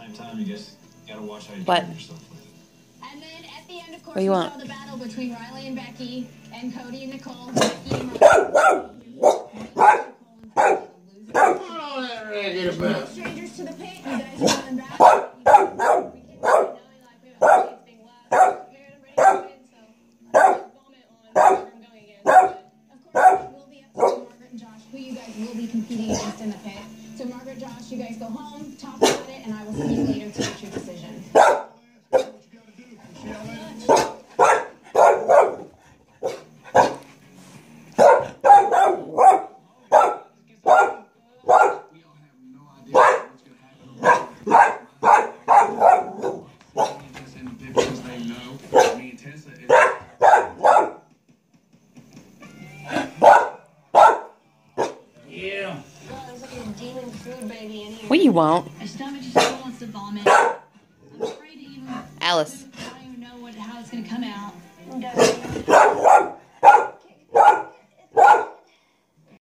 same time, you guys gotta watch how you What? treat yourself with it. And then at the end, of course, What do you we want? saw the battle between Riley and Becky, and Cody and Nicole. Becky and no strangers to the pit. You guys are coming back. Who you guys will be competing against in the pit. So Margaret, Josh, you guys go home, talk about it, and I will see you later to make your decision. Well, you won't. My stomach just still wants to vomit. I'm afraid to even. Alice. I don't even know how it's going to come out.